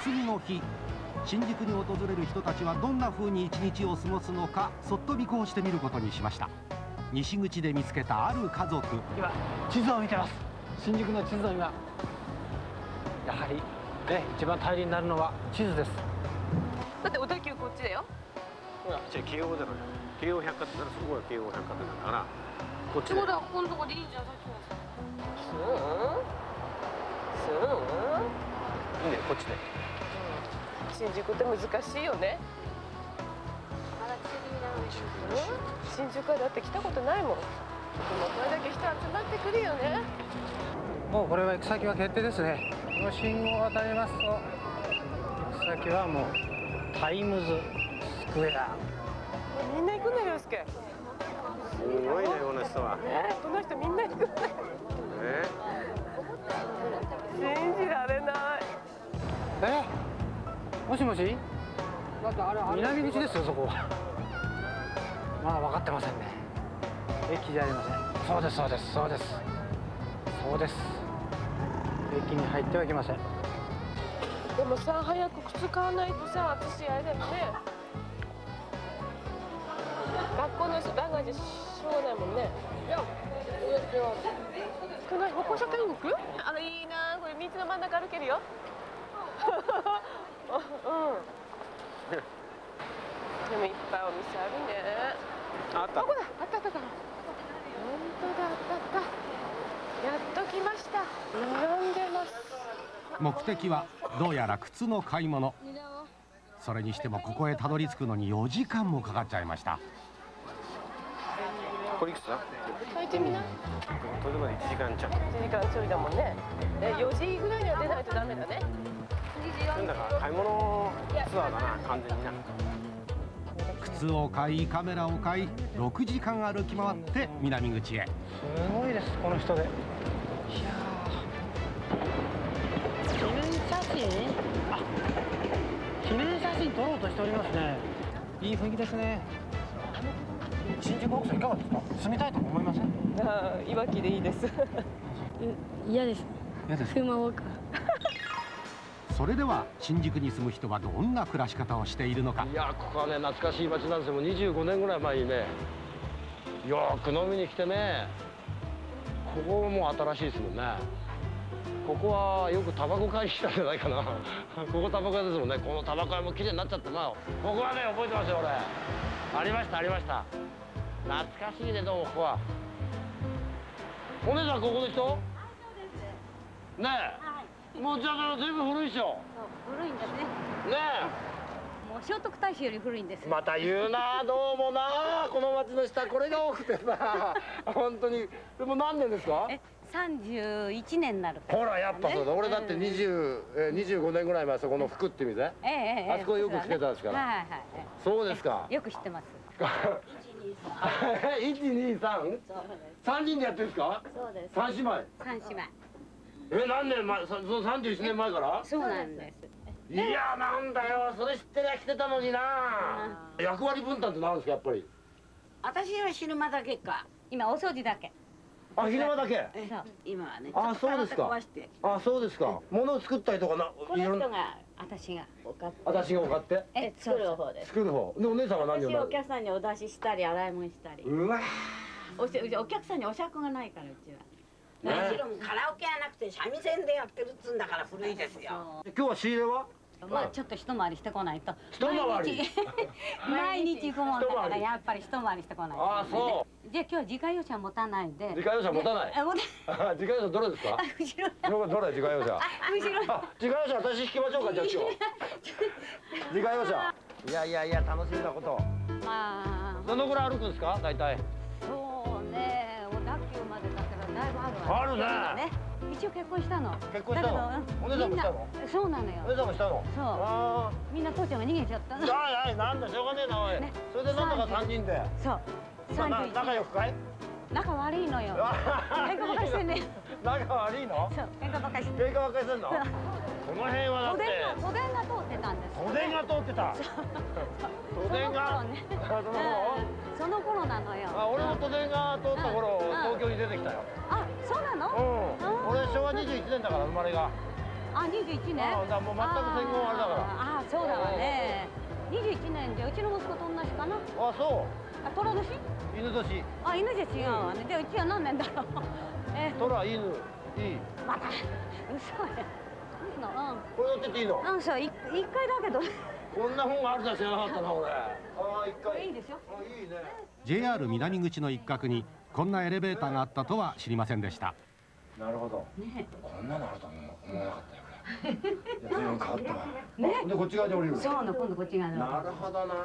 休みの日、新宿に訪れる人たちはどんな風に一日を過ごすのか、そっと尾行してみることにしました。西口で見つけたある家族。 今地図を見てます。新宿の地図を今、やはりね、一番頼りになるのは地図です。 だって小田急こっちだよ。 ほら、慶応だろ。慶応百貨店だろ。そこが慶応百貨店だからこっちで。 そうだ、ここのとこでいいじゃん、さっきのさ。 いいね、こっちで。 新宿って難しいよね。新宿はだって来たことないもん。でもこれだけ人集まってくるよね。 もうこれは行く先は決定ですね。この信号を渡りますと、行く先はもうタイムズスクエア。 みんな行くんだよ、洋介。 すごいね、この人は。 ね、この人みんな行くんだよ。信じられない。 もしもし。南口ですよ、そこは。まだ分かってませんね。駅じゃありません。そうです、そうです、そうです。そうです。駅に入ってはいけません。 でもさ、早く靴買わないとさ、私あれだよね。学校の人、バカじゃしょうがないもんね。この歩行者天国？いいな、これ道の真ん中歩けるよ。でもいっぱいお店あるね。 あった。 ここだ、あったあったあった。本当だ、あったあった。やっと来ました。並んでます。 目的はどうやら靴の買い物。それにしてもここへたどり着くのに4時間もかかっちゃいました。 これいくつだ？ 履いてみな。 それまで1時間ちゃう。 1時間ちょいだもんね。4時ぐらいには出ないとダメだね。 なんだか買い物ツアーだな、完全にな。 靴を買い、カメラを買い、6時間歩き回って南口へ。 すごいです、この人で。いやー、記念写真？あ、記念写真撮ろうとしておりますね。いい雰囲気ですね。新宿奥さんいかがですか？住みたいと思いません？ いわきでいいです。 嫌です。 嫌です。 車多く。 それでは新宿に住む人はどんな暮らし方をしているのか。 いや、ここはね、懐かしい街なんですよ。もう25年ぐらい前にね、よく飲みに来てね。ここもう新しいですもんね。ここはよくタバコ買いに来たんじゃないかな。ここタバコ屋ですもんね。このタバコ屋も綺麗になっちゃって、まあここはね、覚えてますよ俺。ありました、ありました。懐かしいね、どうもここは。お姉さんここの人？ねえ。もうじゃあ全部古いでしょ。 古いんですね。 ねもう聖徳太子より古いんです。 また言うな、どうもな、この町の下これが多くてさ、本当に。でも何年ですか ？31年になる。 ほらやっぱそうだ、俺だって25年ぐらい前そこの福って店、あそこよく来てたんですから。 はいはいはい。 そうですか。 よく知ってます。 123？ 3人でやってるんですか？ そうです。 3姉妹。 3姉妹。 何年前？その31年前から？ そうなんです。 いや、なんだよ、それ知ってりゃ来てたのにな。役割分担って何ですか、やっぱり。 私は昼間だけか。今お掃除だけ。 あ、昼間だけ。 そう今はね。 あ、そうですか。あ、そうですか。物を作ったりとかな。 この人が私がお買って。 私がお買って。 作る方です。 作る方。でお姉さんは何を。 私お客さんにお出ししたり洗い物したり。 うわ。 お客さんにお酌がないからうちは。 もちろんカラオケはなくて三味線でやってるっつうんだから古いですよ。 今日は仕入れは？ まあちょっと一回りしてこないと。 一回り。 毎日行くもんだからやっぱり一回りしてこないと。 ああ、そう。 じゃあ今日自家用車持たないで。 自家用車持たない。自家用車どれですか？ 後ろ。 どれ自家用車？ 後ろ。 自家用車私引きましょうか、じゃあ今日。自家用車。いや楽しみなこと。 まあ。 どのぐらい歩くんですか、大体？ そうね、小田急までだからだいぶあるわ。 あるね。 一応結婚したの。 結婚したの？お姉さんもしたの？ そうなのよ。 お姉さんもしたの？ そう。みんな父ちゃんが逃げちゃったの。 なんだしょうがねえなおい。それでなんだか3人で。 そう。 仲良くかい？ 仲悪いのよ。喧嘩ばかりしてね。 仲悪いの？ そう、喧嘩ばかりして。 喧嘩ばかりしてんの？この辺はだって。 都電が通ってたんです。 都電が通ってた。都電が。 その頃なのよ。 俺も都電が通った頃、東京に出てきたよ。 あ、そうなの？ 俺昭和21年だから生まれが。 あ、21年。 ああ、だからもう全く戦後あれだから。 ああ、そうだわね。21年じゃうちの息子と同じかな。 あ、そあ、虎年？ う。犬年。 あ、犬じゃ違うわね。じゃあうちは何年だろう。 虎、犬、いい。 また嘘や。うん。 これ乗ってっていいの？ うん、そう、一回だけど。 こんな本があるとは知らなかったな、俺。ああ、一回。 いいでしょ。 あ、いいね。 JR 南口の一角にこんなエレベーターがあったとは知りませんでした。 なるほど。 ね。 こんなのあるとは思わなかったよ、俺。いや、随分変わったわ。 ね。 で、こっち側で降りる。 そうの、今度こっち側の。 なるほどな。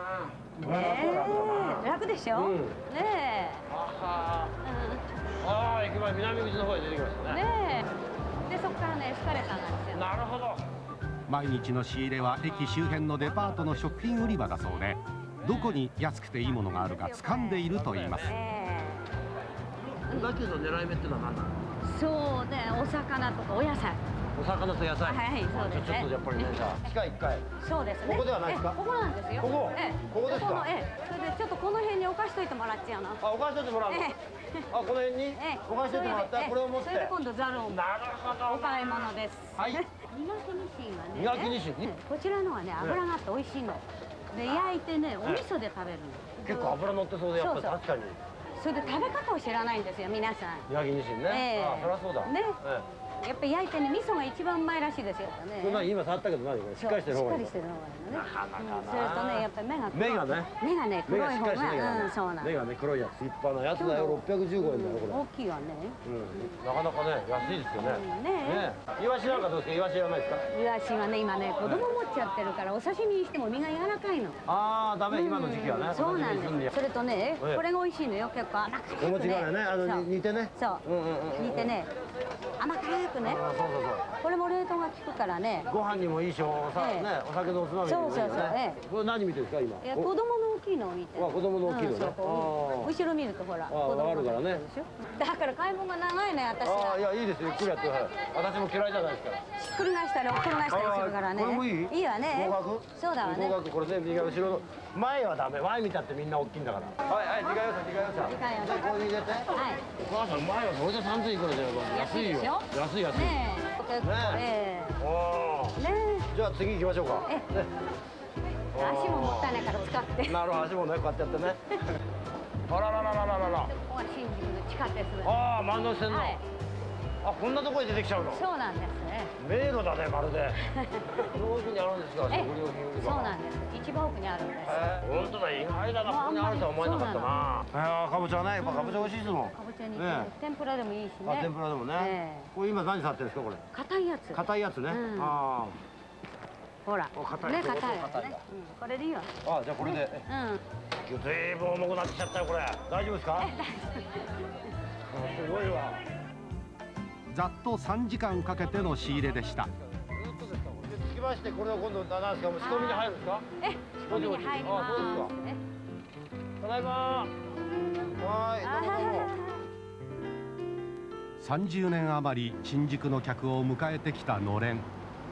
楽でしょ。 うん。 ねえ。 ああ、駅前南口の方へ出てきましたね。 ねえ。で、そこからね、エスカレーターなんですよ。 なるほど。 毎日の仕入れは駅周辺のデパートの食品売り場だそうで、どこに安くていいものがあるか掴んでいると言います。 だけど狙い目ってのは何なの？ そうね、お魚とかお野菜。 お魚と野菜。 はい、そうですね。 ちょっとやっぱりね、じゃあ地下1階。 そうですね。 ここではないですか？ ここなんですよ。 ここ？ここですか？ それでちょっとこの辺に置かしといてもらっちゃうの。 あ、置かしといてもらうの？あ、この辺に置かしといてもらったらこれを持って。 それで今度ザルを。 なるほど。 お買い物です。 はい。 磨きニシンはね。 磨きニシン？ こちらのはね、脂があって美味しいの。で、焼いてね、お味噌で食べるの。 結構脂乗ってそうで、やっぱり確かに。 それで食べ方を知らないんですよ、皆さん。 磨きニシンね。あ、そりゃそうだ。 ね。やっぱり焼いてね、味噌が一番うまいらしいですよね。 これ何今触ったけど何これ？しっかりしてる方がいい。 しっかりしてる方がいいのね。 なかなかな。 それとね、やっぱり目が黒い。 目がね。 黒い方が、そうなん。 目がね、黒いやつ。立派なやつだよ。615円だよ、これ。 大きいわね。 なかなかね、安いですよね。ね。イワシなんかどうですか？イワシいらないですか？ イワシはね、今ね、子供持っちゃってるから、お刺身にしても身が柔らかいの。 ああ、ダメ、今の時期はね。 そうなんです。それとね、これが美味しいのよ、結構甘辛くね。 お餅がね、煮てね。 そう。煮てね、甘辛くね。 そうそうそう。 これも冷凍が効くからね。 ご飯にもいいし、お酒のおつまみにもいいよね。これ何見てるんですか今？ いや、子供の大きいのを見て。 子供の大きいのね。 後ろ見るとほら。 わかるからね。 だから買い物が長いね、私は。 ああ、いや、いいですよ、ゆっくりやってください。私も嫌いじゃないですから。 ひっくり返したり、おっくり返したりするからね。 これもいい？ いいわね。 合格？ そうだわね。 合格、これね、右が後ろの。前はダメ、前見たってみんな大きいんだから。はい、自家用車、自家用車。 自家用車。 ここに入れて。 はい。 お母さん、前はそれで3000いくらじゃ安いよ。安い安い。 ねえ。 おお。 ねえ。 じゃあ次行きましょうか。 足ももったいないから使って。 なるほど、足もね、こうやってやってね。あららららららら。 ここは新宿の地下鉄。 ああ、万能線の。あ、こんなところに出てきちゃうの。 そうなんですね。 迷路だね、まるで。この奥にあるんですか、食料品売り場。 そうなんです。一番奥にあるんです。 本当だ、意外だな、ここにあるとは思えなかったな。かぼちゃね、やっぱかぼちゃ美味しいですもん。 かぼちゃに天ぷらでもいいしね。 あ、天ぷらでもね。これ今何触ってるんですか、これ。 硬いやつ。 硬いやつね。ああ。 ほら。 ね、 硬いやつね。これでいいわ。 あ、じゃあこれで。うん。ずいぶん重くなってきちゃったよ、これ。大丈夫ですか？すごいわ。 ざっと3時間かけての仕入れでした。 つきまして、これは今度何ですか？仕込みに入るんですか？ 仕込みに入ります。 ただいま。はい。 30年余り新宿の客を迎えてきたのれん。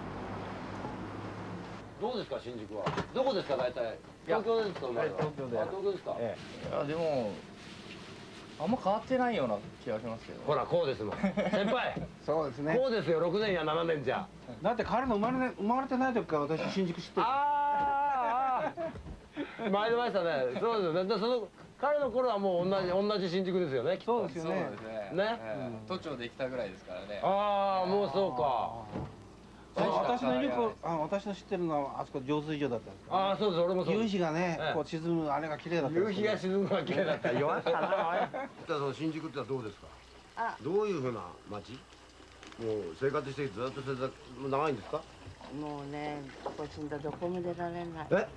どうですか、新宿は？どこですか、大体？東京ですか？東京で。東京ですか？ いや、でもあんま変わってないような気がしますけど。 ほら、こうですもん。先輩。 そうですね。 こうですよ、6年や7年じゃ。 だって彼の生まれてない時から私新宿知ってる。 ああ。参りましたね。そうですよね。その彼の頃はもう同じ新宿ですよね。 そうですよね。 ね。都庁できたぐらいですからね。 ああ、もうそうか。 私の知ってるのはあそこ浄水場だったんです。 ああ、そうです。俺もそう。 夕日がね、こう沈むあれが綺麗だった。 夕日が沈むのが綺麗だった。弱ったな。その新宿ってのはどうですか？どういうふうな街？もう生活してずっと長いんですか？ もうね、ここ住んだどこも出られない。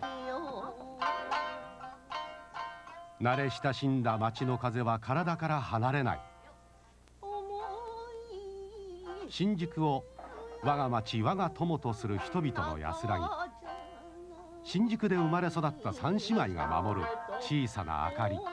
慣れ親しんだ街の風は体から離れない。新宿を我が町我が友とする人々の安らぎ。新宿で生まれ育った三姉妹が守る小さな明かり。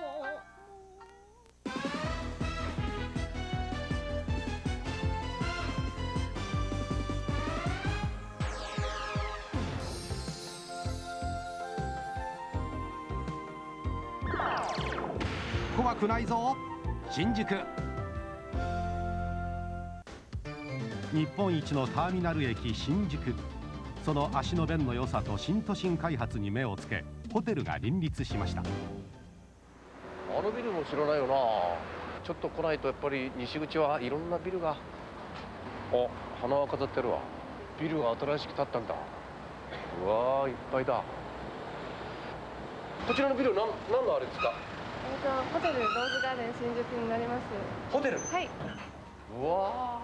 怖くないぞ新宿。 日本一のターミナル駅新宿。その足の便の良さと新都心開発に目をつけ、ホテルが林立しました。 あのビルも知らないよな。ちょっと来ないとやっぱり西口はいろんなビルが。あ、花は飾ってるわ。ビルが新しく建ったんだ。うわー、いっぱいだ。こちらのビル何のあれですか？ ホテルローズガーデン新宿になります。 ホテル。 はい。 うわ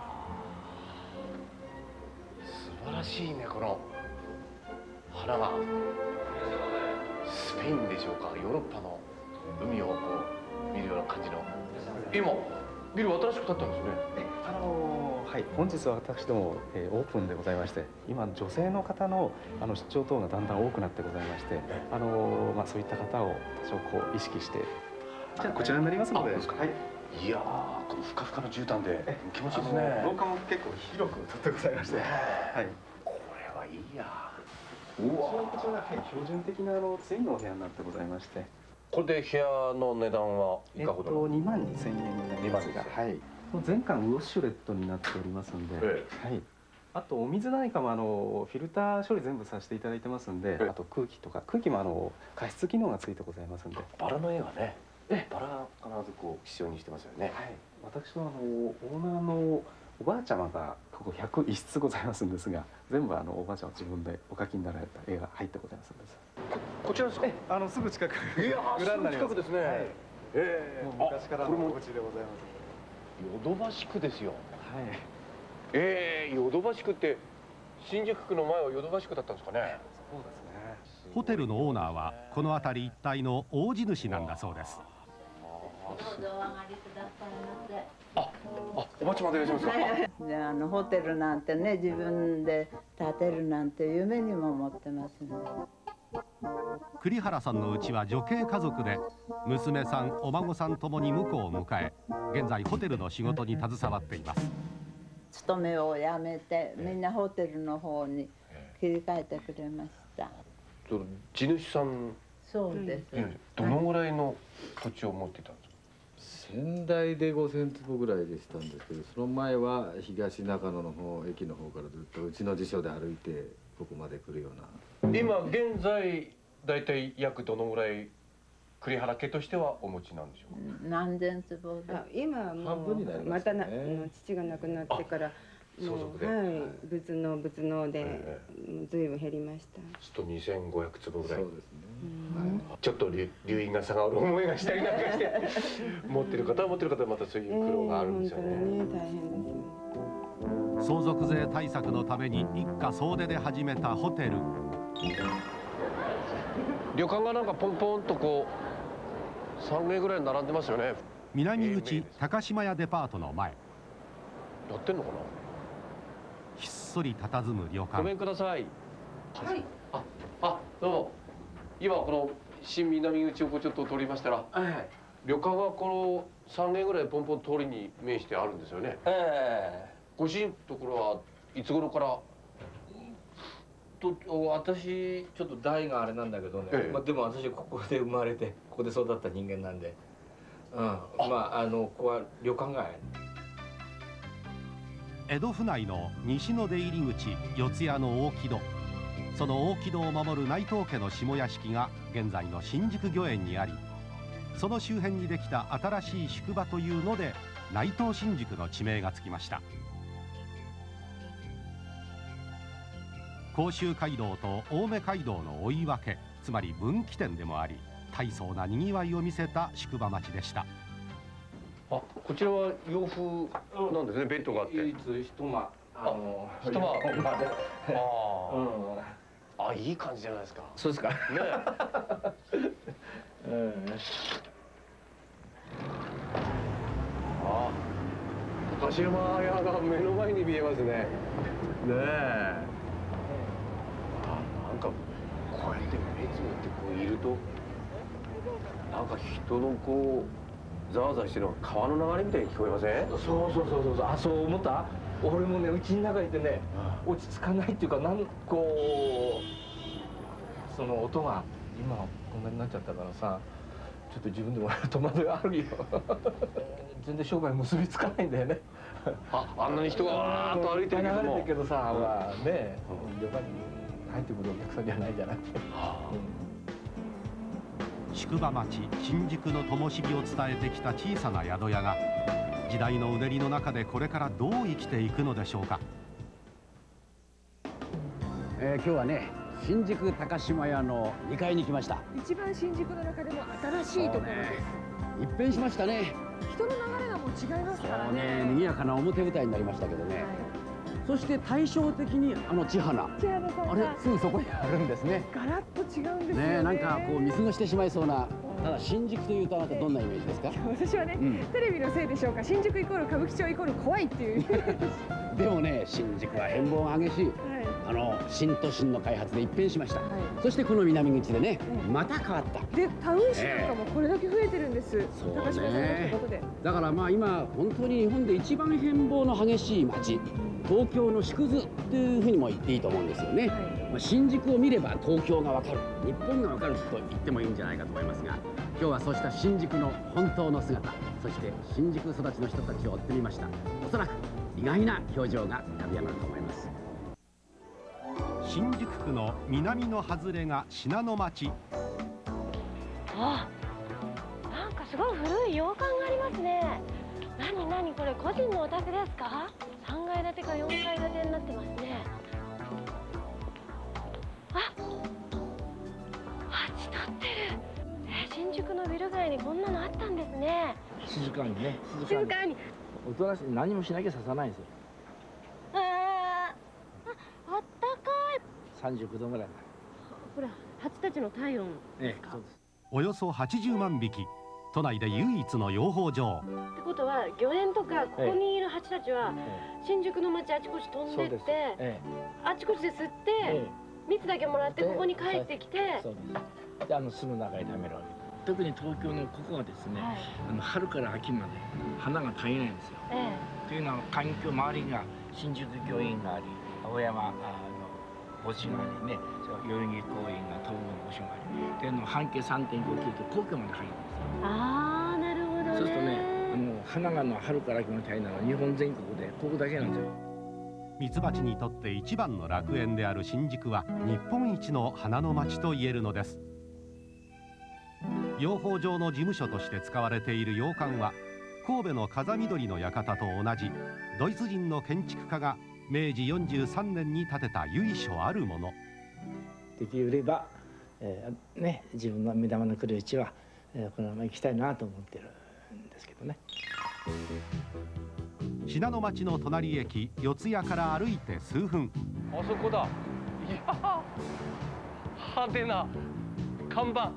ー、素晴らしいね、この花が。スペインでしょうか、ヨーロッパの海をこう見るような感じの。今ビル新しく建ったんですね。 はい、本日は私ども、オープンでございまして、今女性の方の出張等がだんだん多くなってございまして、そういった方を多少こう意識して、じゃあこちらになりますので、はい、 いやー、このふかふかの絨毯で気持ちいいですね。 廊下も結構広くとってございまして、はい、 これはいいや。 うわ、こちらが、はい、標準的なツインのお部屋になってございまして、 これで部屋の値段はいかほど ？2万2000円になりますが、はい、全館ウォッシュレットになっておりますんで、はい。あとお水なんかもフィルター処理全部させていただいてますんで、あと空気も加湿機能がついてございますんで。 バラの絵はね、バラ必ずこう必要にしてますよね。 はい。私はオーナーのおばあちゃまがここ101室ございますんですが、全部おばあちゃま自分でお描きになられた絵が入ってございますんです。 こちらですか？ すぐ近く。 いやー、すぐ近くですね。 もう昔からのお家でございます。 ヨドバシ区ですよ。 はい。 ヨドバシ区って新宿区の前はヨドバシ区だったんですかね。 そうですね。 ホテルのオーナーはこの辺り一帯の大地主なんだそうです。 おばちまでいらっしゃいますか？ でホテルなんてね、自分で建てるなんて夢にも思ってますね。 栗原さんのうちは女系家族で、娘さんお孫さんともに婿を迎え、現在ホテルの仕事に携わっています。 勤めを辞めてみんなホテルの方に切り替えてくれました。 地主さん。 そうです。 どのぐらいの土地を持っていたんですか？ 先代で5000坪ぐらいでしたんですけど、その前は東中野の方、駅の方からずっとうちの辞書で歩いてここまで来るような。 今現在だいたい約どのぐらい栗原家としてはお持ちなんでしょうか？ 何千坪で。 今はも半分になりうましたね。 父が亡くなってからもう、はい、仏能で随分減りました。 ちょっと2500坪ぐらい。 そうですね。 ちょっと留飲が下がる思いがしたりなんかして持ってる方はまたそういう苦労があるんですよね。 大変です。 相続税対策のために一家総出で始めたホテル。 旅館がなんかポンポンとこう3軒ぐらい並んでますよね。 南口高島屋デパートの前。 やってんのかな？ ひっそり佇む旅館。 ごめんください。どうも。今この新南口をちょっと通りましたら、旅館はこの3軒ぐらいポンポン通りに面してあるんですよね。ご主人のところはいつ頃から？ 私ちょっと代があれなんだけどね、でも私ここで生まれてここで育った人間なんで、ここは旅館街。 江戸府内の西の出入り口四谷の大木戸。その大木戸を守る内藤家の下屋敷が現在の新宿御苑にあり、その周辺にできた新しい宿場というので内藤新宿の地名がつきました。甲州街道と青梅街道の追い分け、つまり分岐点でもあり、大層なにぎわいを見せた宿場町でした。 こちらは洋風なんですね。ベッドがあって。 唯一一間。 一間。いい感じじゃないですか。 そうですか。ね。 高島屋が目の前に見えますね。ねえ。なんかこうやって目つぶってこういると、なんか人のこうざわざわしてるのが川の流れみたいに聞こえません？ そう。そう思った？俺もね、うちの中にいてね、落ち着かないっていうか、その音が今こんなになっちゃったからさ、ちょっと自分でも戸惑いあるよ。全然商売結びつかないんだよね。 あんなに人がわーっと歩いてるけども。 流れてるけどさ、はね、旅館に入ってくるお客さんじゃないじゃない。 宿場町新宿の灯火を伝えてきた小さな宿屋が時代のうねりの中でこれからどう生きていくのでしょうか。 今日はね、新宿高島屋の2階に来ました。 一番新宿の中でも新しいところです。 一変しましたね。 人の流れがもう違いますからそうね。 ね、賑やかな表舞台になりましたけどね。そして対照的に千花。 千花さんがあれ、すぐそこにあるんですね。 ガラッと違うんですよね。 ね、なんかこう見過ごしてしまいそうな。ただ新宿というとあなたどんなイメージですか？ 私はね、テレビのせいでしょうか。新宿イコール歌舞伎町イコール怖いっていう。 でもね、新宿は変貌が激しい。新都心の開発で一変しました。そしてこの南口でね、また変わった。 で、タウン市なんかもこれだけ増えてるんです。高島さんがしたことで。 だからまあ今本当に日本で一番変貌の激しい街、東京の縮図というふうにも言っていいと思うんですよね。まあ新宿を見れば東京がわかる、日本がわかると言ってもいいんじゃないかと思いますが、今日はそうした新宿の本当の姿、そして新宿育ちの人たちを追ってみました。おそらく意外な表情が浮かび上がると思います。 新宿区の南の外れが信濃町。 あ、なんかすごい古い洋館がありますね。何これ、個人のお宅ですか？3階建てか4階建てになってますね。あ、立ち立ってる。新宿のビル街にこんなのあったんですね。 静かにね。 静かに。 おとなしい、何もしなきゃ刺さないんですよ。 あったかい。 39度ぐらい。 ほら、蜂たちの体温ですか？ およそ80万匹、都内で唯一の養蜂場。 ってことは、漁園とかここにいる蜂たちは新宿の街あちこち飛んでって、あちこちで吸って蜜だけもらってここに帰ってきて、 で巣の中に貯めるわけ。特に東京のここはですね、春から秋まで花が絶えないんですよ。というのは環境周りが新宿御苑があり、青山墓地がありね、代々木公園が東武の墓所があり、というのは半径 3.5 キロと皇居まで入るんですよ。 ああ、なるほどね。 そうするとね、花が春から秋まで絶えないのは日本全国でここだけなんですよ。 ミツバチにとって一番の楽園である新宿は日本一の花の街と言えるのです。養蜂場の事務所として使われている洋館は神戸の風見鶏の館と同じドイツ人の建築家が明治43年に建てた由緒あるもの。 できれば、自分の目玉の来るうちは、このまま行きたいなと思ってるんですけどね。 信濃町の隣駅四谷から歩いて数分。 あそこだ。いや、派手な看板。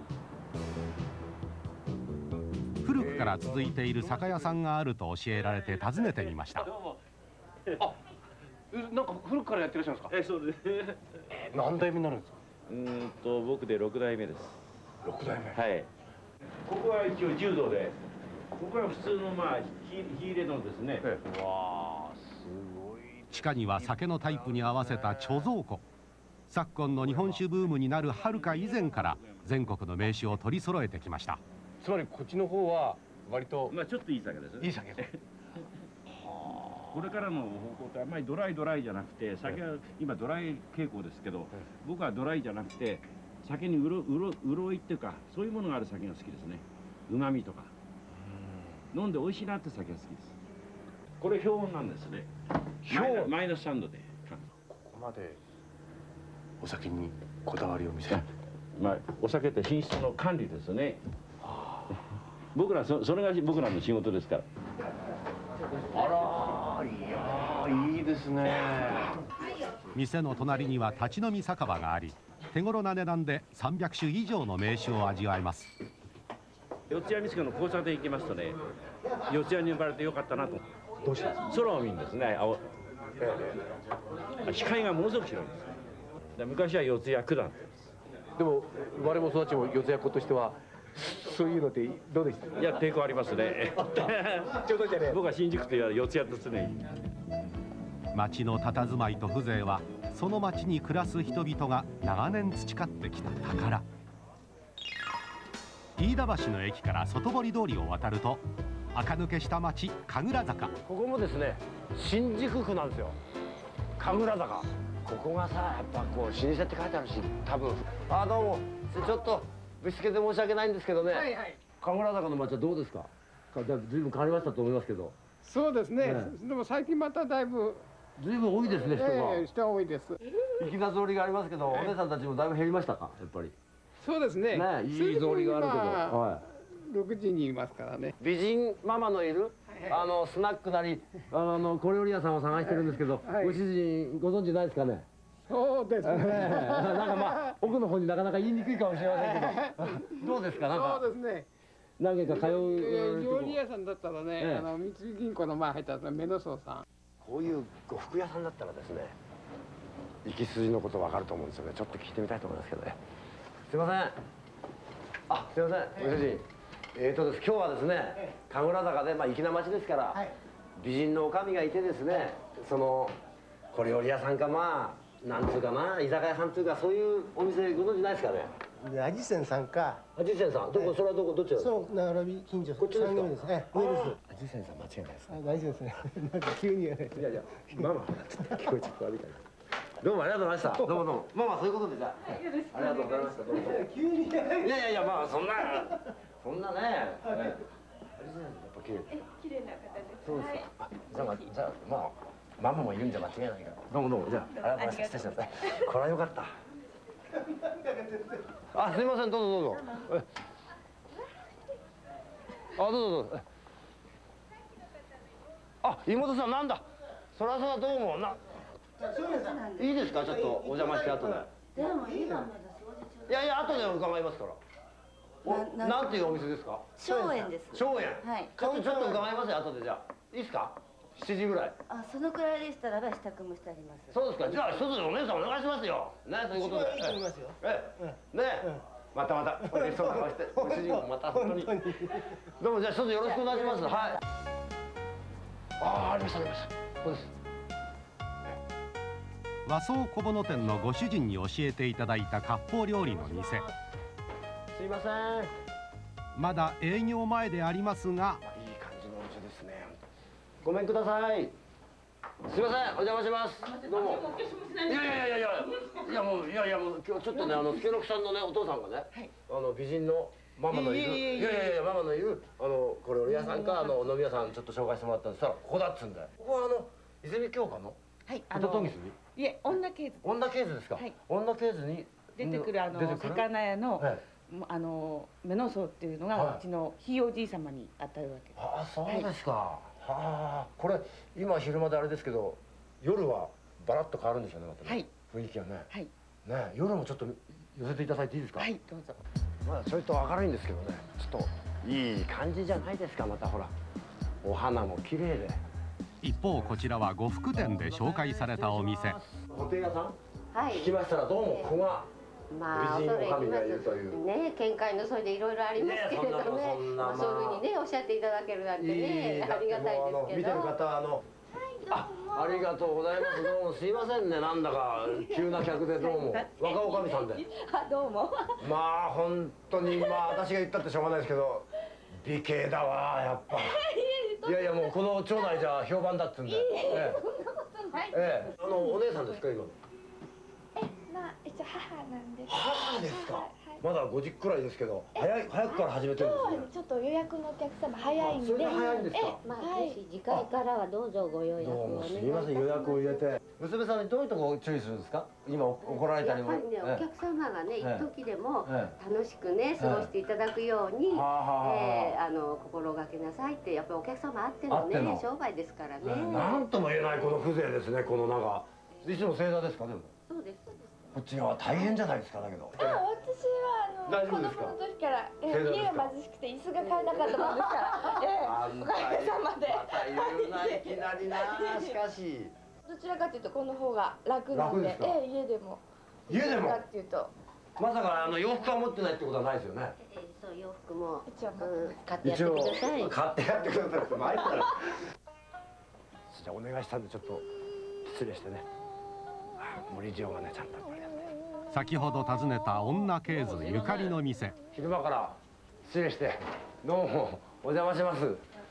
古くから続いている酒屋さんがあると教えられて訪ねてみました。 あ、なんか古くからやってらっしゃるんですか？ そうです。 何代目になるんですか？ 僕で6代目です。 6代目。 はい。ここは一応柔道で、ここは普通の火入れのですね。 わあ、すごい。 地下には酒のタイプに合わせた貯蔵庫。昨今の日本酒ブームになるはるか以前から全国の名酒を取り揃えてきました。 つまりこっちの方は割とちょっといい酒ですね。 いい酒です。 これからの方向ってあんまりドライじゃなくて、酒は今ドライ傾向ですけど、僕はドライじゃなくて酒に潤いっていうか、そういうものがある酒が好きですね。旨味とか飲んで美味しいなって酒が好きです。これ氷温なんですね。マイナス3度で。 ここまでお酒にこだわりを見せる。 お酒って品質の管理ですね。僕らそれが僕らの仕事ですから。 あら、いや、いいですね。 店の隣には立ち飲み酒場があり、手頃な値段で300種以上の名酒を味わえます。 四谷三塚の交差点行きますとね、四谷に呼ばれてよかったなと。 どうして空を見るんですね。視界がものすごく広いんです。昔は四谷九段。 でも生まれも育ちも四谷っ子としてはそういうのってどうでした？ いや、抵抗ありますね。 ちょうどじゃね。 僕は新宿というより四谷と常に。 町の佇まいと風情はその町に暮らす人々が長年培ってきた宝。飯田橋の駅から外堀通りを渡ると垢抜けした町神楽坂。 ここもですね新宿区なんですよ、神楽坂。ここがさやっぱこう老舗って書いてあるし、多分どうもちょっとぶしつけで申し訳ないんですけどね、はいはい、神楽坂の町はどうですか？随分変わりましたと思いますけど。 そうですね、でも最近まただいぶ随分多いですね、人が。 人が多いです。 行きが通りがありますけど、お姉さんたちもだいぶ減りましたか、やっぱり。 そうですね。 いい通りがあるけど。 6時にいますからね。 美人ママのいるスナックなり小料理屋さんを探してるんですけど、ご主人ご存知ないですかね？ そうですね。 なんかまあ奥の方になかなか言いにくいかもしれませんけど、どうですか？なんかそうですね。 何軒か通う料理屋さんだったらね、三井銀行の前入ったら目の荘さん。 こういう呉服屋さんだったらですね、行き筋のことわかると思うんですよね。ちょっと聞いてみたいと思いますけどね。すいません。すいません、ご主人。今日はですね、神楽坂で粋な町ですから、美人の女将がいてですね、その小料理屋さんかなんつうかな、居酒屋さんというかそういうお店ご存知ないですかね？ アジセンさんか。 アジセンさん、それはどっちですか？ そう、長良近所。 こっちですか？ 上です。上です。 アジセンさん間違いないですか？ 大丈夫ですね。なんか急に。いやママ聞こえちゃって悪いから。どうもありがとうございました。どうも。ママそういうことでじゃあ。ありがとうございました。どうも。 急に。 いやそんなね。アジセンやっぱ綺麗。 綺麗な方です。 そうですか。じゃあママもいるんじゃ間違いないから。どうもじゃあ。ありがとうございました。失礼します。これはよかった。すいません、どうぞ。どうぞ。妹さんなんだ。そらどうもいいですか、ちょっとお邪魔して後で。 でも今まだ掃除中。 いや後で伺いますから。なんていうお店ですか？ 松園です。 松園。 はい。 ちょっと伺いますよ後で。じゃあいいですか？7時ぐらい。 そのくらいでしたらば支度もしてあります。 そうですか。じゃあ一つお姉さんお願いしますよ。ね、そういうことで。 いいと思いますよ。 ね、また嬉しそうな顔して、ご主人もまた本当に。どうもじゃあ一つよろしくお願いします。はい。ありました。ここです。 和装小物店のご主人に教えていただいた割烹料理の店。 すいません。 まだ営業前でありますが。 いい感じのお店ですね。ごめんください。すいません、お邪魔します。どうも。いやもう今日ちょっとね助六さんのねお父さんがね、美人のママのいるママのいるこれお料理屋さんか飲み屋さんちょっと紹介してもらったんです。ここだっつうんで。ここは泉鏡花のホトトギス？ いえ、女系図。 女系図ですか？女系図に出てくる魚屋の目の荘っていうのがうちのひいおじい様に当たるわけです。 そうですか。これ今昼間であれですけど夜はバラッと変わるんですよね、またね。雰囲気がね。ね、夜もちょっと寄せていただいていいですか？ はいどうぞ。 まだちょいと明るいんですけどね、ちょっといい感じじゃないですか。またほらお花も綺麗で。 一方こちらは呉服店で紹介されたお店。 布袋屋さん？聞きましたらどうもここが美人の神がいるというね、見解のそれでいろいろありますけれどね、そういうふうにねおっしゃっていただけるなんてねありがたいですけど。 見てる方ありがとうございます。どうもすいませんね、なんだか急な客でどうも若女将さんで。 どうも。 本当に私が言ったってしょうがないですけど美形だわやっぱ。いやもうこの町内じゃ評判だっつうんで。お姉さんですか今の？ 一応母なんです。 母ですか？まだ5時くらいですけど早くから始めてるんですね。 ちょっと予約のお客様早いんで。 それが早いんですか？ 次回からはどうぞご予約をお願いします。 すみません、予約を入れて。娘さんにどういうとこを注意するんですか？今怒られたりも。 やっぱりね、お客様がね、一時でも楽しくね過ごしていただくように心がけなさいって、やっぱりお客様あってのね商売ですからね。 なんとも言えないこの風情ですね。このいつも正座ですか？でも。 そうです。 こっち側大変じゃないですか？だけど。 私は子供の時から家が貧しくて椅子が買えなかったもんですから、おかげさまで。 また言うな、いきなりな。しかし。 どちらかというとこの方が楽なんで、家でも。 家でも。 っていうと。 まさか洋服は持ってないってことはないですよね。 そう洋服も買ってやってください。 買ってやってくださいって参ったら。じゃあお願いしたんでちょっと失礼してね。森城がねちゃんと。 先ほど訪ねた女系図ゆかりの店。 昼間から失礼してどうもお邪魔します。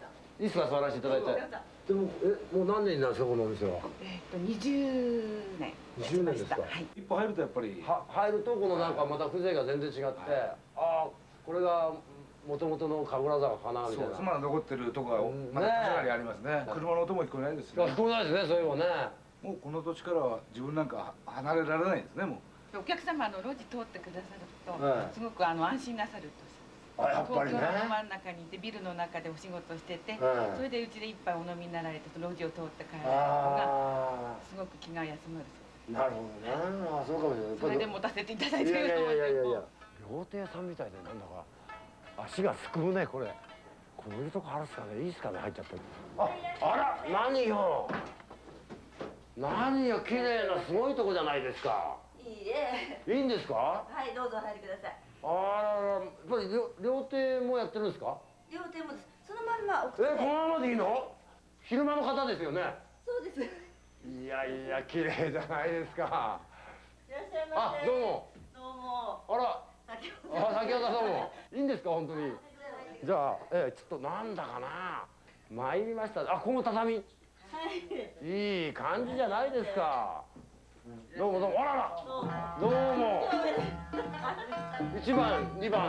いいですか、座らせていただいて。でももう何年になるんですか、このお店は。 20年。 20年ですか。 一歩入るとやっぱり入るとこのなんかまた風情が全然違って、ああこれが元々の神楽坂かなみたいな。 まだ残ってるとこがまだかなりありますね。車の音も聞こえないですよ。 聞こえないですね、そういえばね。 もうこの土地からは自分なんか離れられないですね、もう。 お客様路地通ってくださると、すごく安心なさると。 やっぱりね。 東京の真ん中にいてビルの中でお仕事してて、それでうちで一杯お飲みになられて路地を通って帰られるのがすごく気が休まるそうです。 なるほどね。そうかもしれない。 それで持たせていただいてると思って。 料亭さんみたいでなんだか足がすくむねこれ。こういうとこあるっすかね。いいっすかね、入っちゃって。あら何よ。何よ、綺麗なすごいとこじゃないですか。 いいえ。 いいんですか。 はい、どうぞお入りください。 あらら、やっぱり料亭もやってるんですか。 料亭もです。そのまんま奥このままでいいの。昼間の方ですよね。 そうです。 いやいや、綺麗じゃないですか。 いらっしゃいませ。 どうも。 どうも。 あら。先ほどどうも。いいんですか、本当に。じゃあ、ちょっとなんだかな。参りました。この畳。いい感じじゃないですか。どうもどうも。あらら。どうも。1番、2番。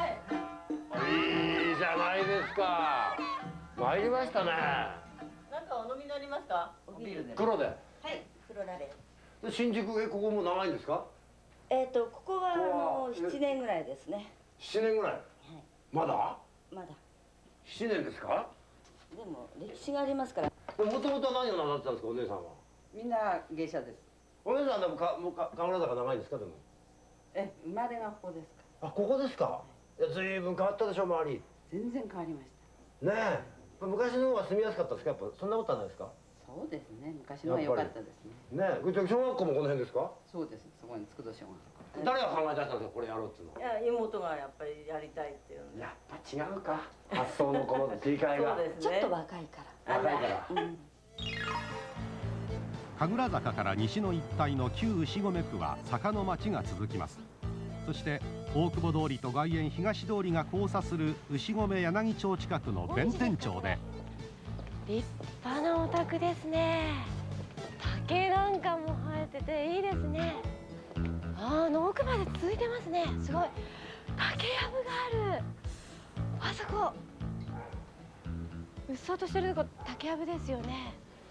いいじゃないですか。参りましたね。 なんかお飲みになりますか。おビールで。 黒で。 はい、黒鍋。 新宿ここも長いんですか。 ここは7年ぐらいですね。 7年ぐらい。まだ。 まだ。 7年ですか。 でも歴史がありますから。 もともと何をなさってたんですか、お姉さんは。 みんな芸者です。 お姉さんでも神楽坂長いんですか、でも。 生まれがここですか。 ここですか。いや、随分変わったでしょ、周り。 全然変わりましねえ。昔の方が住みやすかったですか、やっぱ、そんなことはないですか。 た。そうですね。昔のは良かったですね。 ねえ、小学校もこの辺ですか。 そうです。そこに筑土小学校。 誰が考え出したんですか、これやろうっていうの。 いや、妹がやっぱりやりたいっていうの。 やっぱ違うか。発想のこの切り替えが。 そうですね。ちょっと若いから。 若いから。 神楽坂から西の一帯の旧牛込区は坂の町が続きます。そして大久保通りと外苑東通りが交差する牛込柳町近くの弁天町で、 立派なお宅ですね。竹なんかも生えてていいですね。奥まで続いてますね。すごい。竹やぶがある。あそこ。うっそうとしてるとこ竹やぶですよね。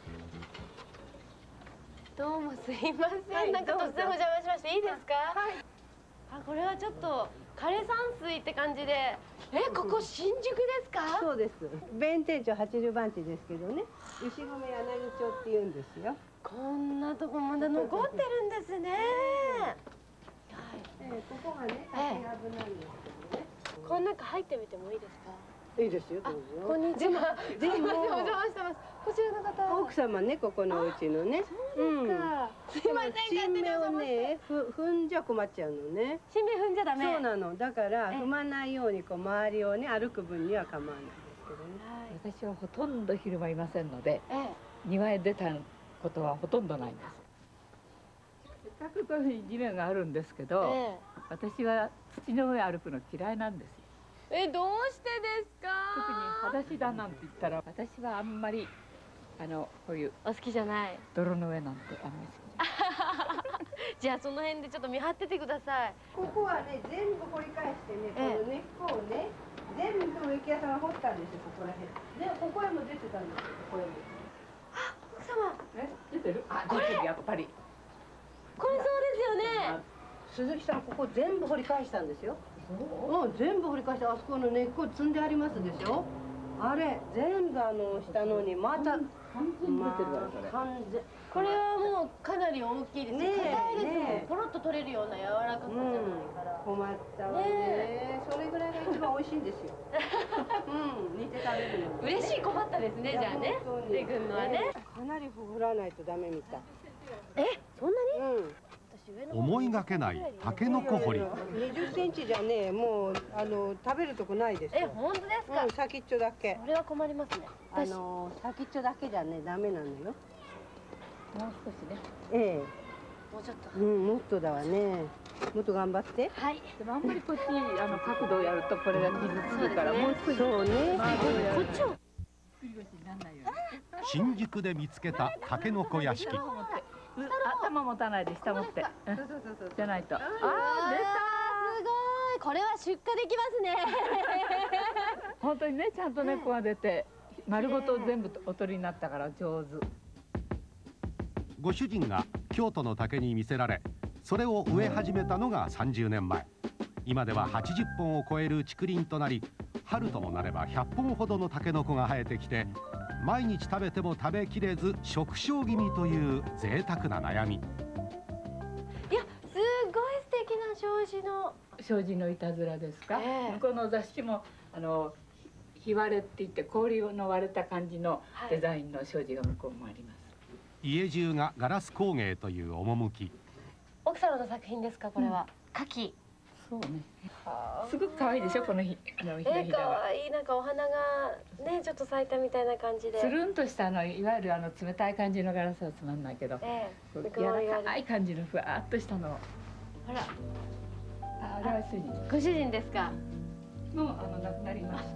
どうもすいません。なんか突然お邪魔しましていいですか。はい。これはちょっと枯山水って感じで。ここ新宿ですか。 そうです。弁天町80番地ですけどね。牛込柳町って言うんですよ。 こんなとこまだ残ってるんですね。 ここがね、竹やぶなんですけどね。 この中入ってみてもいいですか。 いいですよ、どうぞ。 こんにちは。すいません、お邪魔してます。こちらの方。 奥様ね、ここのお家のね。 そうですか。すいません、 新芽をね、踏んじゃ困っちゃうのね。 新芽踏んじゃダメ。 そうなの。だから踏まないようにこう周りをね歩く分には構わないですけどね。 私はほとんど昼間いませんので、庭へ出たことはほとんどないんです。せっかくこういう地面があるんですけど、私は土の上歩くの嫌いなんですよ。 どうしてですか。 特に裸足だなんて言ったら、私はあんまりこういうお好きじゃない。 泥の上なんてあんまり好き。 じゃあその辺でちょっと見張っててください。 ここはね全部掘り返してね、この根っこをね全部植木屋さんが掘ったんですよ、ここら辺。でここへも出てたんですよ、ここへも。 奥様。 出てる？これやっぱり。 これそうですよね。 鈴木さんここ全部掘り返したんですよ。全部掘り返して、あそこの根っこ積んでありますでしょ。あれ全部下のにまた完全。これはもうかなり大きいですね。硬いですもん。ポロッと取れるような柔らかさじゃないから。 困ったわね。それぐらいが一番美味しいんですよ。煮て食べるの。 嬉しい困ったですね、じゃあね。出てくるのはね。 かなり掘らないとダメみたい。 そんなに？ 思いがけないタケノコ掘り。 20センチじゃね、もう食べるとこないですよ。 本当ですか？ 先っちょだけ。 これは困りますね。 先っちょだけじゃねダメなのよ。もう少しね。 もうちょっと。 もっとだわね。もっと頑張って。 はい。 でもあんまりこっち角度をやるとこれが傷つくから、もう少し。 そうね。 こっちを。 新宿で見つけたタケノコ屋敷。 頭持たないで下持って。じゃないと。ああ、出た。 すごい。これは出荷できますね。 本当にね、ちゃんと根っこが出て、丸ごと全部お取りになったから上手。 ご主人が京都の竹に魅せられ、それを植え始めたのが30年前。今では80本を超える竹林となり、春ともなれば100本ほどのタケノコが生えてきて、毎日食べても食べきれず食傷気味という贅沢な悩み。 いや、すごい素敵な障子の。 障子のいたずらですか。向こうの雑誌も日割れって言って氷の割れた感じのデザインの障子が向こうもあります。 家中がガラス工芸という趣。 奥様の作品ですか、これは。牡蠣。 そうね。すごく可愛いでしょ、このひらひらは。 可愛い、なんかお花がね、ちょっと咲いたみたいな感じで。 つるんとしたいわゆる冷たい感じのガラスはつまんないけど、柔らかい感じのふわっとしたの。 あら。 あれは主人。 ご主人ですか。 もう亡くなりました。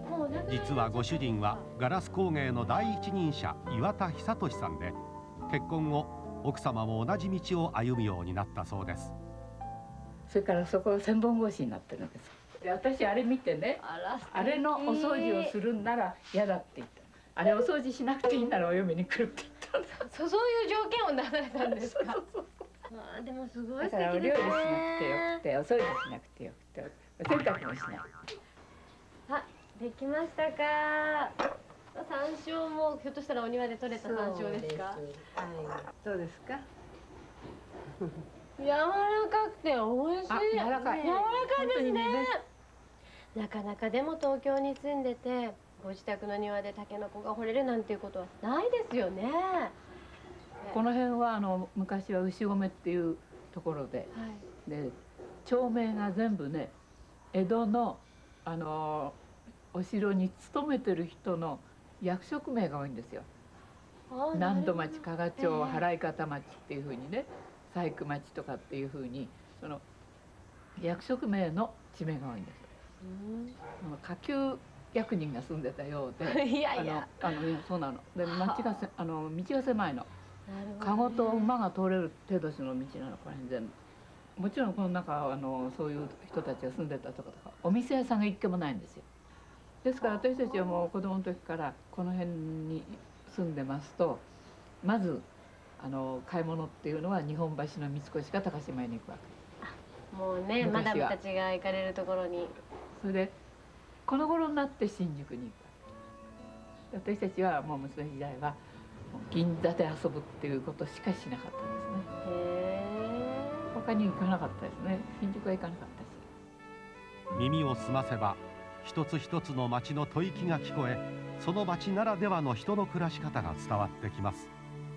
実はご主人はガラス工芸の第一人者岩田久俊さんで、結婚後奥様も同じ道を歩むようになったそうです。 それからそこは千本格子になってるんです。で、私あれ見てね、あれのお掃除をするんなら嫌だって言った。あれお掃除しなくていいならお嫁に来るって言ったんだ。 そういう条件を出されたんですか。あ、でもすごい素敵ですね。 だからお料理しなくてよくて、お掃除しなくてよくて、洗濯もしない。 あ、できましたか。山椒もひょっとしたらお庭で採れた山椒ですか。はい、 そうですか。 柔らかくて美味しい。 柔らかい。 柔らかいですね。なかなかでも東京に住んでて、ご自宅の庭でタケノコが掘れるなんていうことはないですよね。 この辺は昔は牛込っていうところで、で町名が全部ね、江戸のお城に勤めてる人の役職名が多いんですよ。南戸町、加賀町、払方町っていうふうにね、細工町とかっていうふうにその役職名の地名が多いんです。下級役人が住んでたようで、 いやいや、 そうなの。で道が狭いの。籠と馬が通れる程度の道なの、これ全部。もちろんこの中はそういう人たちが住んでたとかお店屋さんが一軒もないんですよ。ですから私たちはもう子供の時からこの辺に住んでますと、まず買い物っていうのは日本橋の三越か高島屋に行くわけ。 もうね、マダムたちが行かれるところに。 それでこの頃になって新宿に行くわけ。私たちはもう娘時代は銀座で遊ぶっていうことしかしなかったんですね。他に行かなかったですね。新宿は行かなかったし。 耳を澄ませば一つ一つの町の吐息が聞こえ、その町ならではの人の暮らし方が伝わってきます。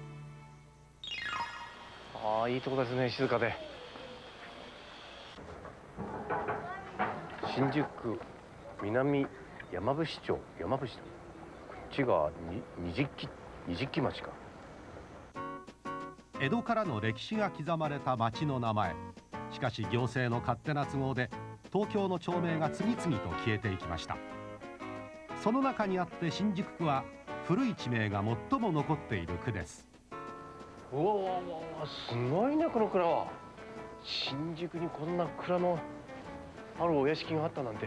ああ、いいとこですね、静かで。新宿区南山伏町、山伏とこっちが20期町か。 江戸からの歴史が刻まれた町の名前。しかし行政の勝手な都合で東京の町名が次々と消えていきました。その中にあって新宿区は古い地名が最も残っている区です。 うわすごいね、この蔵は。新宿にこんな蔵のあるお屋敷があったなんて。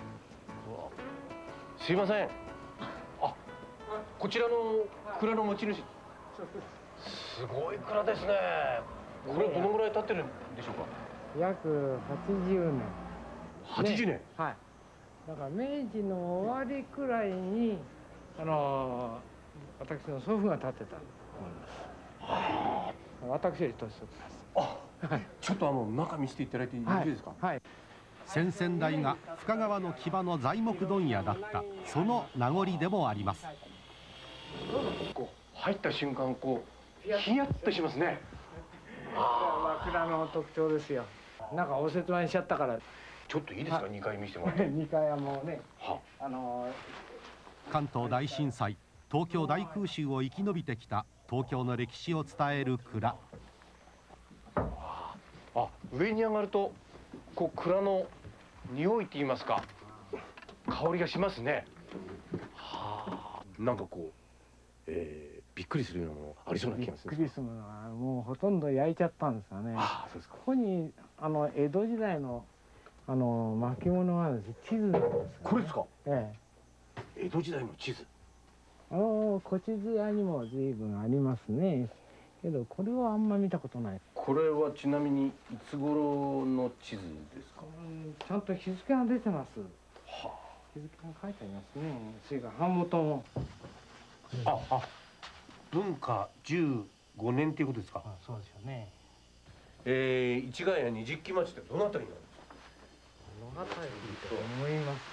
すいません。あ、こちらの蔵の持ち主。すごい蔵ですね。これどのぐらい経ってるんでしょうか。 約80年。 80年。 はい。だから明治の終わりくらいに私の祖父が建てたと思います。私より年取ってます。 あ、ちょっと中見せていただいていいですか。 はい。 先々代が深川の木場の材木問屋だったその名残でもあります。 こう入った瞬間ヒヤッとしますね。 蔵の特徴ですよ。なんかお説明しちゃったから。 ちょっといいですか、2階見せてもらって。 2階はもうね、 関東大震災、東京大空襲を生き延びてきた東京の歴史を伝える蔵。 上に上がると蔵の匂いって言いますか、香りがしますね。 なんかこう、びっくりするようなものありそうな気がする。 びっくりするのはもうほとんど焼いちゃったんですよね。 ああ、そうですか。 ここに江戸時代の巻物があるんです。地図なんですよ、ね。 これですか。 ええ。江戸時代の地図。 古地図屋にも随分ありますね。けどこれはあんま見たことない。 これはちなみにいつ頃の地図ですか。 ちゃんと日付が出てます。はあ、日付が書いてありますね。それから版元も。 文化15年っていうことですか。 そうですよね。 市ヶ谷二十木町ってどのあたりになるんですか。 どのあたりと思いますよ。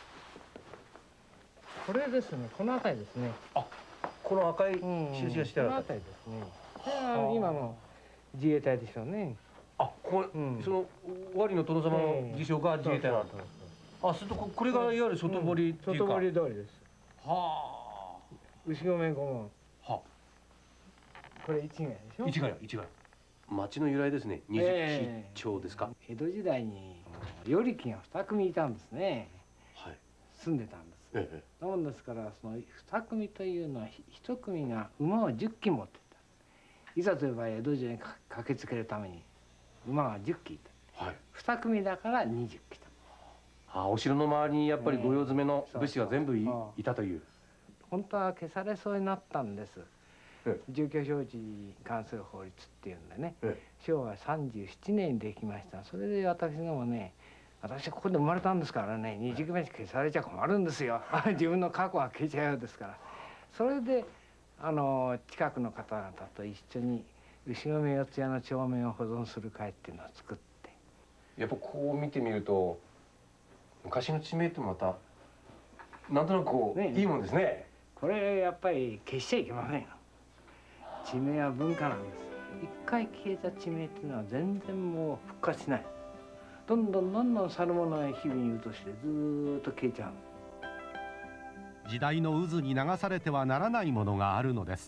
これですね。このあたりですね。 この赤い印がしてあるこのあたりですね。これは今の自衛隊でしょうね。 これ、その尾張の殿様の辞書が自衛隊なんです。するとこれがいわゆる外堀っていうか。 外堀通りです。はあ。牛込御門。は。これ市ヶ谷でしょ。 市ヶ谷。町の由来ですね。二十木町ですか。 江戸時代に与力が2組いたんですね。はい。住んでたんです。なもんですからその2組というのは1組が馬を10騎持ってた。いざという場合江戸城に駆けつけるために馬が10騎いた。2組だから20騎だ。 お城の周りにやっぱり御用詰めの武士が全部いたという。 本当は消されそうになったんです。住居表示に関する法律っていうんでね、昭和37年にできました。それで私どもね、私はここで生まれたんですからね、20目消されちゃ困るんですよ。自分の過去が消えちゃうようですから。それで近くの方々と一緒に牛込四谷の町名を保存する会っていうのを作って。 やっぱこう見てみると昔の地名ってまたなんとなくこう、いいもんですね。 これやっぱり消しちゃいけませんよ。地名は文化なんです。一回消えた地名っていうのは全然もう復活しない。どんどん去るものが日々に移してずーっと消えちゃう。 時代の渦に流されてはならないものがあるのです。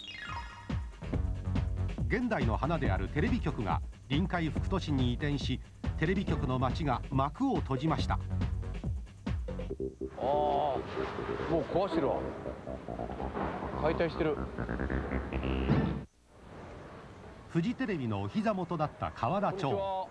現代の花であるテレビ局が臨海副都心に移転し、テレビ局の街が幕を閉じました。 もう壊してるわ。解体してる。 フジテレビのお膝元だった河田町。 こ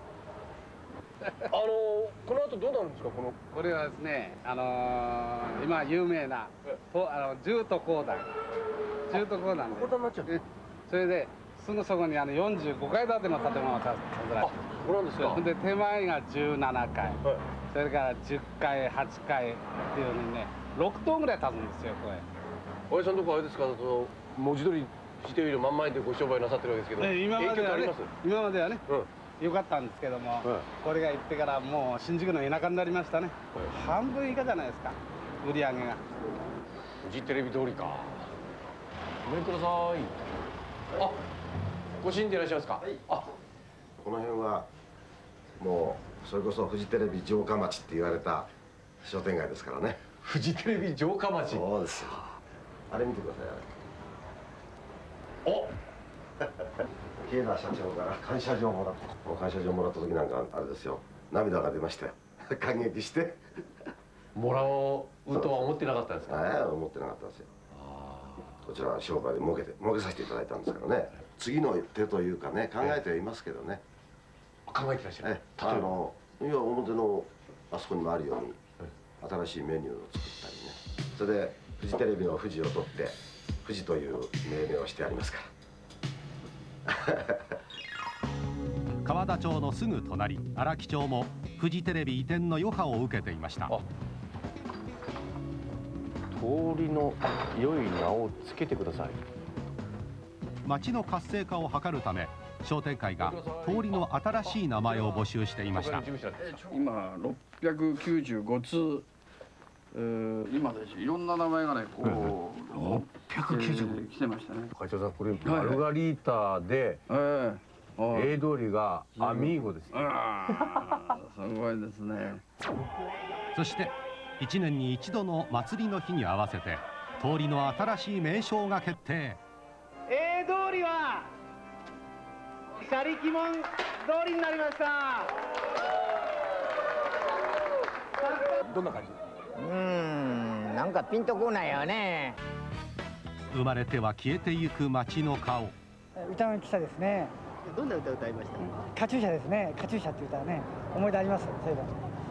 の後どうなるんですか。 これはですね、今有名な住都公団。住都公団で。 公団になっちゃう。 それですぐそこに45階建ての建物が建てられて。 そうなんですか。 で手前が17階、それから10階8階っていうのにね、6棟ぐらい建つんですよこれ。 おやさんとこあれですか、文字通りフジテレビの真ん前でご商売なさってるわけですけど、 今まではね、今まではね、よかったんですけども、これが行ってからもう新宿の田舎になりましたね。半分以下じゃないですか、売り上げが。 フジテレビ通りか。ごめんください。ご主人でいらっしゃいますか。 この辺はもうそれこそフジテレビ城下町って言われた商店街ですからね。 フジテレビ城下町。 そうですよ。あれ見てください。日枝社長から感謝状をもらった。感謝状をもらった時なんかあれですよ、涙が出ましたよ。感激して。 もらおうとは思ってなかったんですか。 思ってなかったんですよ。こちらは商売で儲けさせていただいたんですからね。次の手というかね、考えてはいますけどね。 考えてらっしゃる。 いや、表のあそこにもあるように新しいメニューを作ったりね。それでフジテレビの富士を取って富士という命名をしてありますから。 河田町のすぐ隣荒木町もフジテレビ移転の余波を受けていました。 通りの良い名をつけてください。 町の活性化を図るため商店会が通りの新しい名前を募集していました。 今695通、今ですいろんな名前がねこう695来てましたね。 会長さん、これマルガリータで A 通りがアミーゴですよ。 すごいですね。 そして1年に1度の祭りの日に合わせて通りの新しい名称が決定。 A 通りは車力門通りになりました。 どんな感じ？ なんかピンとこないよね。 生まれては消えてゆく町の顔。 歌の記者ですね。 どんな歌歌いました？ カチューシャですね。カチューシャって歌はね、思い出あります。そういえ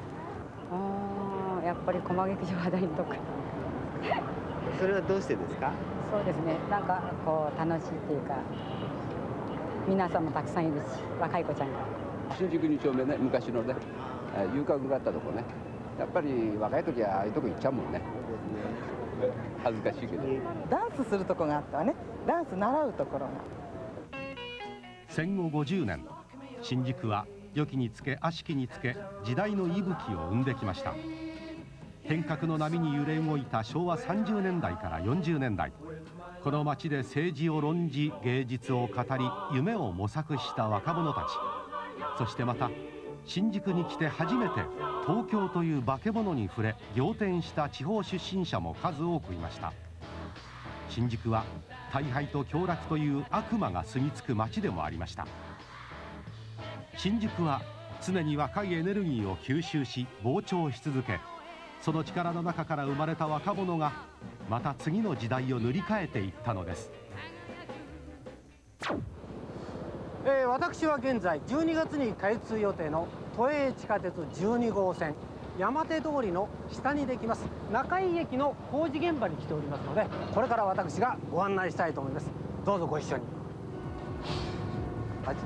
ば。 やっぱり駒劇場話題とか。 それはどうしてですか？ そうですね。なんかこう楽しいっていうか、皆さんもたくさんいるし、若い子ちゃんが。 新宿2丁目ね、昔のね、遊郭があったとこね。やっぱり若い時はああいうとこ行っちゃうもんね。恥ずかしいけど。 ダンスするとこがあったわね。ダンス習うところが。 戦後50年、新宿は良きにつけ悪しきにつけ時代の息吹を生んできました。変革の波に揺れ動いた昭和30年代から40年代、この街で政治を論じ、芸術を語り、夢を模索した若者たち。そしてまた新宿に来て初めて東京という化け物に触れ仰天した地方出身者も数多くいました。新宿は大敗と凶楽という悪魔が住み着く街でもありました。新宿は常に若いエネルギーを吸収し膨張し続け、その力の中から生まれた若者がまた次の時代を塗り替えていったのです。 私は現在12月に開通予定の都営地下鉄12号線山手通りの下にできます中井駅の工事現場に来ておりますので、これから私がご案内したいと思います。どうぞご一緒に。はい、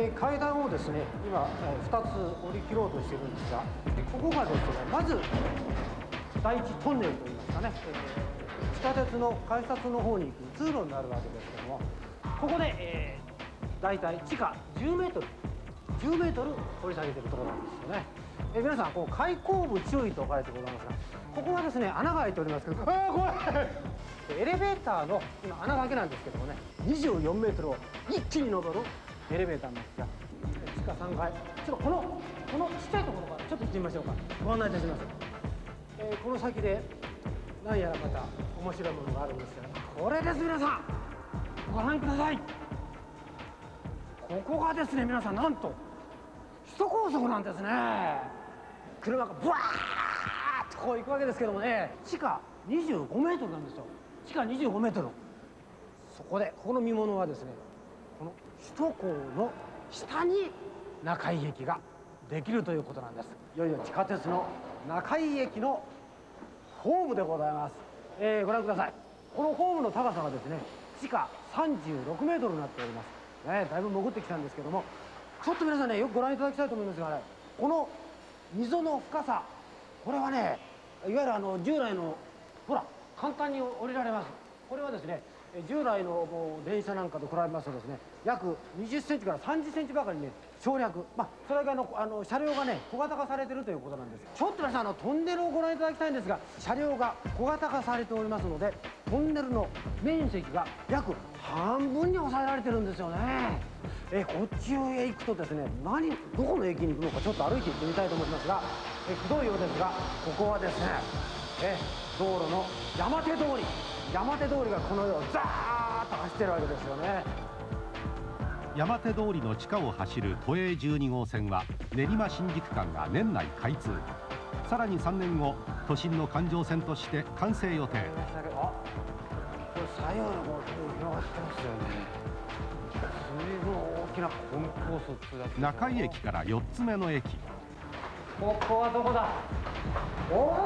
階段をですね今2つ降り切ろうとしているんですが、ここがですねまず第一トンネルといいますかね、地下鉄の改札の方に行く通路になるわけですけども、ここで、だいたい地下10メートル掘り下げているところなんですよね。皆さんこう開口部注意と書いてございますが、ここはですね穴が開いておりますけど、怖いエレベーターの今穴だけなんですけどもね、24メートルを一気に上るエレベーターなんですが、地下3階、ちょっとこのちっちゃいところからちょっと行ってみましょうか。ご案内いたします。この先で何やらまた面白いものがあるんですけど、これです。皆さんご覧ください。ここがですね皆さんなんと首都高速なんですね。車がブワーッとこう行くわけですけどもね、地下25メートルなんですよ。地下25メートル。そこでここの見ものはですね、この首都高の下に中井駅ができるということなんです。いよいよ地下鉄の中井駅のホームでございます。ご覧ください。このホームの高さがですね地下36メートルになっております。だいぶ潜ってきたんですけども、ちょっと皆さんねよくご覧いただきたいと思いますがね、この溝の深さ、これはねいわゆる従来のほら簡単に降りられます。これはですね従来の電車なんかと比べますとですね約20センチから30センチばかりね省略、それだけ車両がね小型化されているということなんです。ちょっと皆さんトンネルをご覧いただきたいんですが、車両が小型化されておりますので、トンネルの面積が約半分に抑えられてるんですよね。こっちへ行くとですねどこの駅に行くのかちょっと歩いて行ってみたいと思いますが、くどいようですがここはですね道路の山手通りがこのようにザーッと走ってるわけですよね。 山手通りの地下を走る都営12号線は練馬新宿間が年内開通、さらに3年後都心の環状線として完成予定。 これ左右のこう広がってますよね。随分大きなコンコースってやつ。 中井駅から4つ目の駅。 ここはどこだ。おお、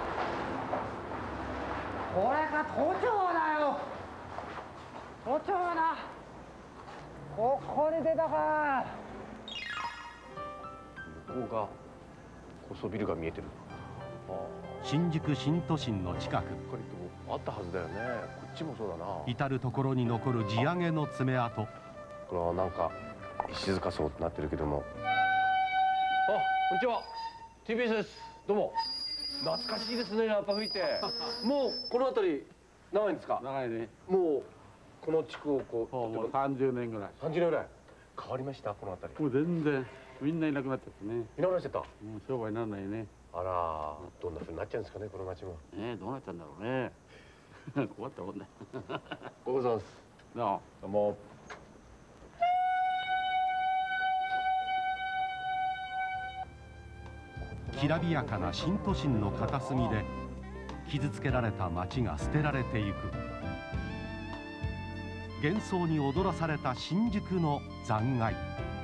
これが都庁だよ。都庁だ。ここに出たか。 向こうが高層ビルが見えてる。 新宿新都心の近く。 あったはずだよね。こっちもそうだな。 至る所に残る地上げの爪痕。 これはなんか静かそうとなってるけども。こんにちは。TBS です。どうも。懐かしいですね。やっぱ吹いて。もうこの辺り長いんですか。 長いね。 もうこの地区をこう。 もう30年ぐらい。 30年ぐらい。変わりましたこの辺り。 もう全然みんないなくなっちゃってね。 いなくなっちゃった。 もう商売にならないね。 あら、どんな風になっちゃうんですかねこの町も。 どうなっちゃうんだろうね。困ったもんだ。 ご苦労様です。 どうも。 きらびやかな新都心の片隅で傷つけられた町が捨てられていく。幻想に踊らされた新宿の残骸。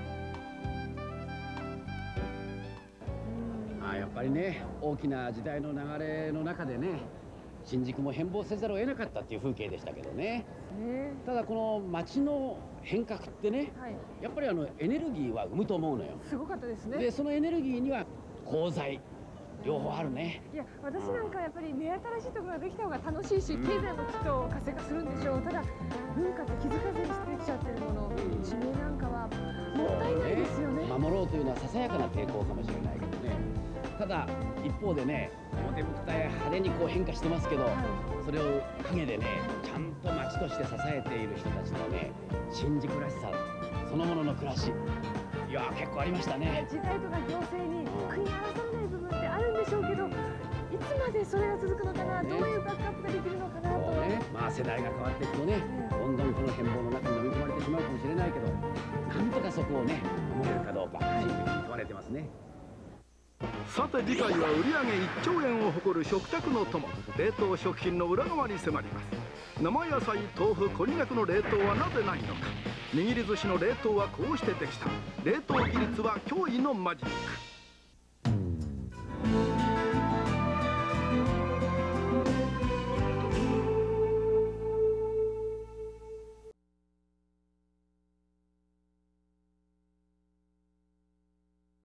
やっぱりね、大きな時代の流れの中でね、新宿も変貌せざるを得なかったっていう風景でしたけどね。ただこの街の変革ってね、やっぱりエネルギーは生むと思うのよ。 すごかったですね。 でそのエネルギーには功罪両方あるね。 いや、私なんかやっぱり目新しいところができた方が楽しいし、経済もきっと活性化するんでしょう。ただ文化って気づかずにしてきちゃってるもの、地名なんかはもったいないですよね。 守ろうというのはささやかな抵抗かもしれないけどね。ただ一方でね、表舞台派手にこう変化してますけど、それを陰でね、ちゃんと街として支えている人たちのね、新宿らしさそのものの暮らし、いや結構ありましたね。 時代とか行政に食い荒らされない部分ってあるんでしょうけど、いつまでそれが続くのかな、どういうバックアップができるのかなと。 そうね、まあ世代が変わっていくとね、どんどんこの変貌の中に飲み込まれてしまうかもしれないけど、なんとかそこをね守れるかどうか、新宿に問われてますね。 さて次回は売上1兆円を誇る食卓の友、冷凍食品の裏側に迫ります。生野菜、豆腐、こんにゃくの冷凍はなぜないのか、握り寿司の冷凍はこうしてできた、冷凍技術は驚異のマジック。